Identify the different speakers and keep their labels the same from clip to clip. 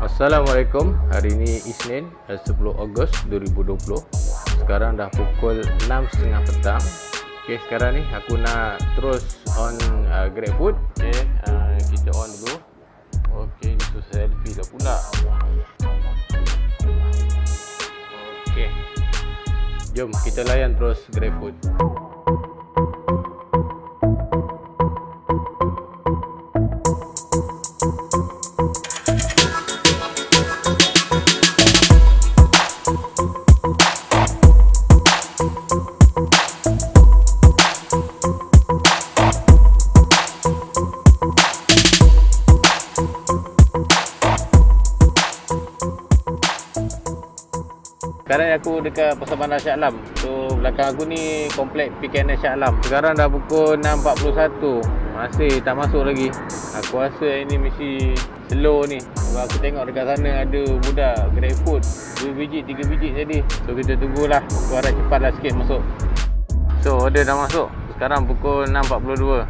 Speaker 1: Assalamualaikum. Hari ini Isnin 10 Ogos 2020. Sekarang dah pukul 6.30 petang. Okey, sekarang ni aku nak terus on GrabFood. Okey, kita on dulu. Okey, itu selfie dah pula. Okey. Jom kita layan terus GrabFood. Sekarang aku dekat Pasar Bandar Shah Alam. So belakang aku ni komplek PKNS Shah Alam. Sekarang dah pukul 6.41. Masih tak masuk lagi. Aku rasa ini mesti slow ni. Sebab aku tengok dekat sana ada budak GrabFood 2 biji, 3 biji jadi. So kita tunggulah. Aku harap cepatlah sikit masuk. So order dah masuk. Sekarang pukul 6.42.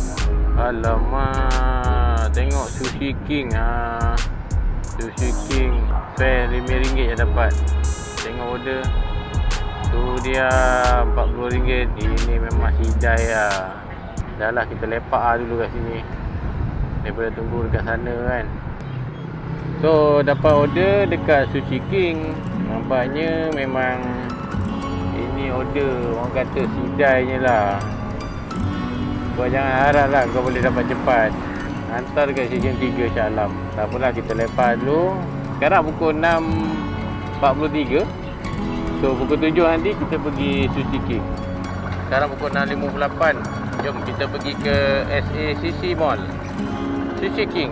Speaker 1: Alamak, tengok Sushi King. Sushi King fair RM5 yang dapat. Tengok order tu dia RM40. Ini memang hidai lah. Dah lah kita lepak lah dulu kat sini daripada tunggu dekat sana kan. So dapat order dekat Sushi King. Nampaknya memang ini order orang kata sidainya lah. Kau jangan harap lah kau boleh dapat cepat. Hantar dekat Season 3 Shah Alam. Tak apalah, kita lepak dulu. Sekarang pukul 6.43. So pukul 7 nanti kita pergi Sushi King. Sekarang pukul 6.58. Jom kita pergi ke SACC Mall, Sushi King.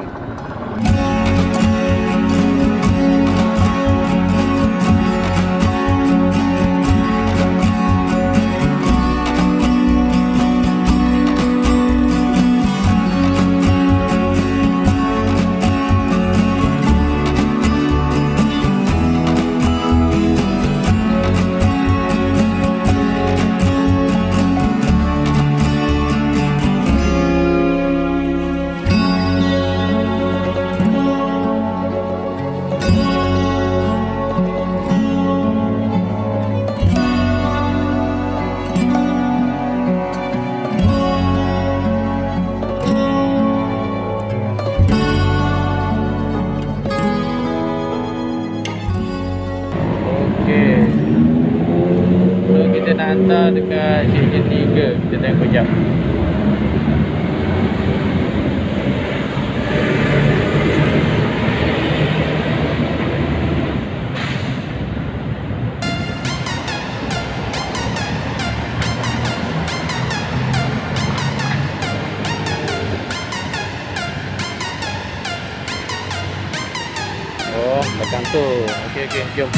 Speaker 1: Nak hantar dekat Season 3. Kita tengok kejap. Oh, belakang tu. Okey, jom.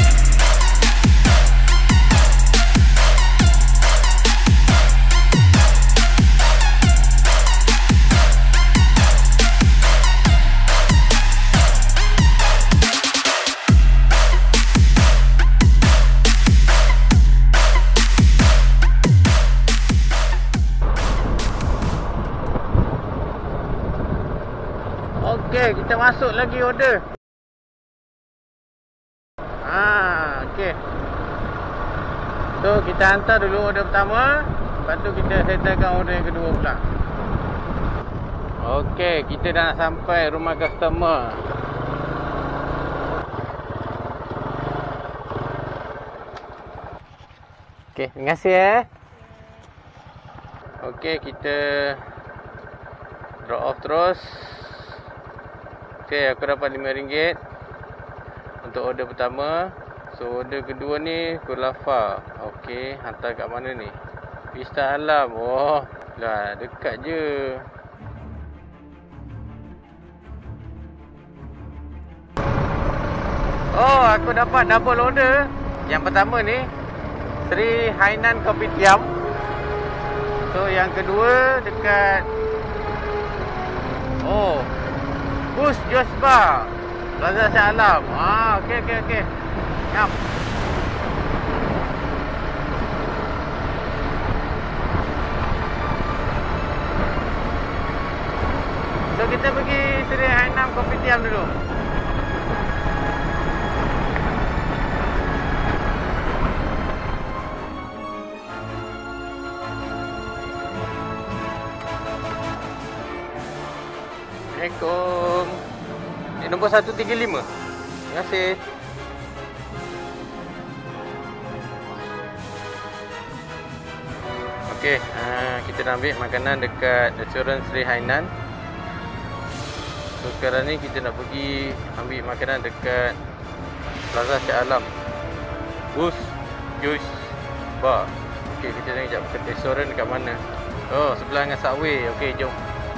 Speaker 1: Okey, kita masuk lagi order. Okey. So kita hantar dulu order pertama, lepas tu kita settlekan order yang kedua pula. Okey, kita dah nak sampai rumah customer. Okey, terima kasih Okey, kita drop off terus. Okey, aku dapat RM5 untuk order pertama. So order kedua ni kulafar. Okey, hantar kat mana ni? Pista Alam. Oh, lah dekat je. Oh, aku dapat double order. Yang pertama ni Sri Hainan Kopitiam. So yang kedua dekat Bus Josba Plaza Shah Alam. Okey. Ngam. So kita pergi Sri Hainan Kopitiam dulu. nombor 135. Terima kasih. Okey, kita nak ambil makanan dekat restoran Sri Hainan. So sekarang ni kita nak pergi ambil makanan dekat Plaza Shah Alam, Bus Juice Bar. Okey, kita tengok sekejap restoran dekat mana. Oh, sebelah dengan Subway. Okey, jom.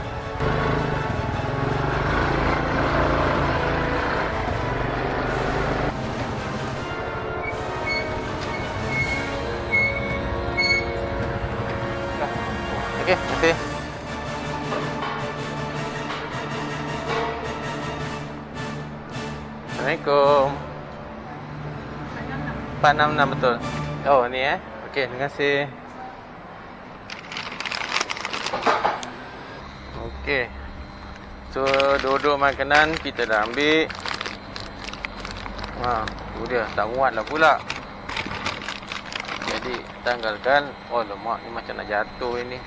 Speaker 1: Okey, terima kasih. Assalamualaikum. 466 betul. Oh, ni Okey, terima kasih. Okey. So, dua-dua makanan kita dah ambil. Tu dia, tak muat lah pula. Jadi, tanggalkan. Oh, lemak ni macam nak jatuh ini.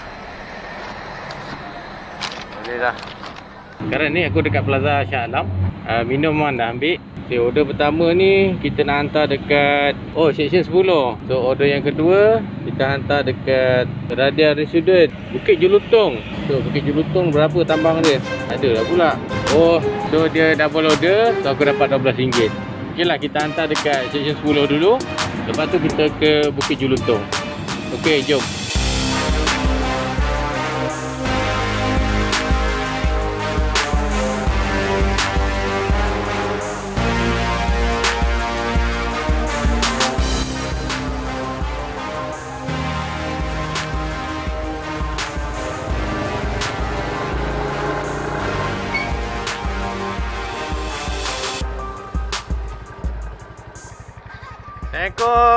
Speaker 1: Boleh dah. Sekarang ni aku dekat Plaza Shah Alam. Minuman dah ambil. Okay, order pertama ni kita nak hantar dekat section 10. So order yang kedua kita hantar dekat Radia Resident Bukit Jelutong. So Bukit Jelutong berapa tambang dia? Ada lah pula. So dia double order. So aku dapat RM12. Okay lah, kita hantar dekat section 10 dulu. Lepas tu kita ke Bukit Jelutong. Okay, jom. Assalamualaikum.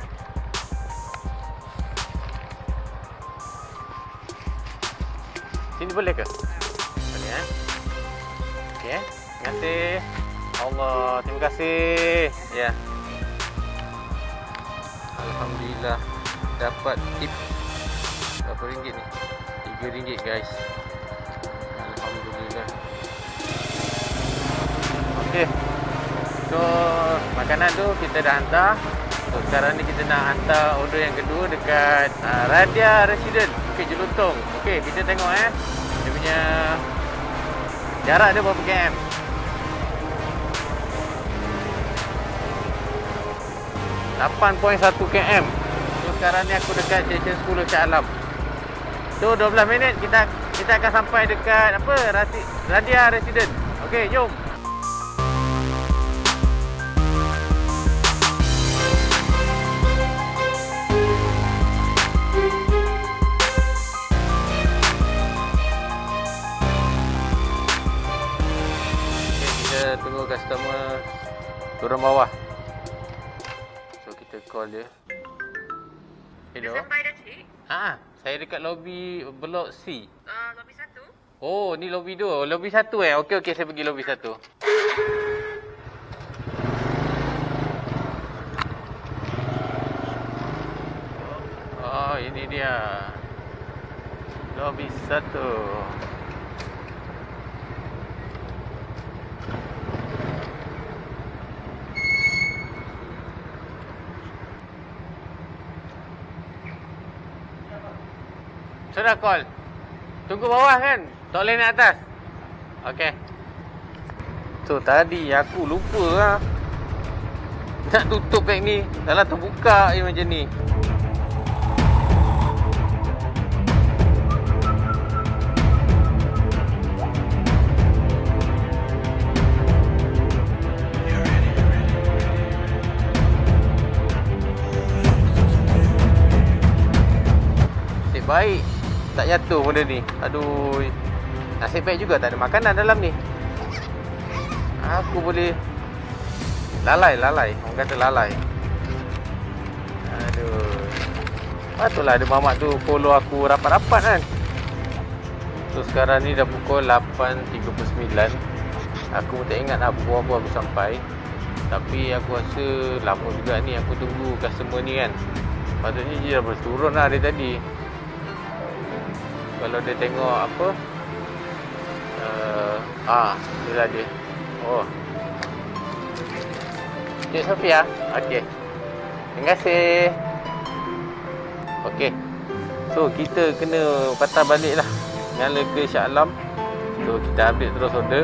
Speaker 1: Sini boleh ke? Boleh Okey, terima kasih. Allah, terima kasih. Ya. Alhamdulillah dapat tip. Berapa ringgit ni? RM3 guys. Alhamdulillah. Okey. So, makanan tu kita dah hantar. So, sekarang ni kita nak hantar order yang kedua dekat Radia Resident Bukit Jelutong. Okey, kita tengok dia punya jarak dia berapa km. 8.1 km. So, sekarang ni aku dekat stesen 10 Shah Alam. So, 12 minit kita akan sampai dekat Radia Resident. Okey, jom. Tunggu customer turun bawah. So kita call dia. Hello. Sampai dah cik? Saya dekat lobby blok C.
Speaker 2: Lobby 1.
Speaker 1: Oh, ni lobby 2. Lobby 1 Okey, saya pergi lobby 1. Oh, ini dia. Lobby 1. Sudah call. Tunggu bawah kan? Tak boleh naik atas. Okey. So tadi aku lupa lah nak tutup beg ni. Dah lah terbuka je macam ni. Nasib baik tak jatuh benda ni. Aduh. Nasib baik juga tak ada makanan dalam ni. Aku boleh lalai. Orang kata lalai. Aduh. Patutlah ada mamak tu follow aku rapat-rapat kan. So sekarang ni dah pukul 8.39. Aku pun tak ingat lah pukul apa aku sampai. Tapi aku rasa lama juga ni aku tunggu customer ni kan. Patutnya dia dah boleh turun lah dari tadi. Kalau dia tengok apa inilah dia. Oh. Cik Sofia. Okey. Terima kasih. Okey. So kita kena patah balik lah, nyala ke Shah Alam. So kita update terus order.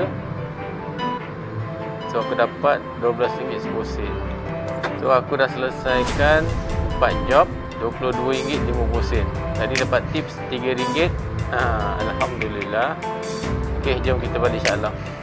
Speaker 1: So aku dapat RM12 seposen. So aku dah selesaikan 4 job, RM22.50. Tadi dapat tips RM3. Alhamdulillah. Okey, jom kita balik Shah Alam.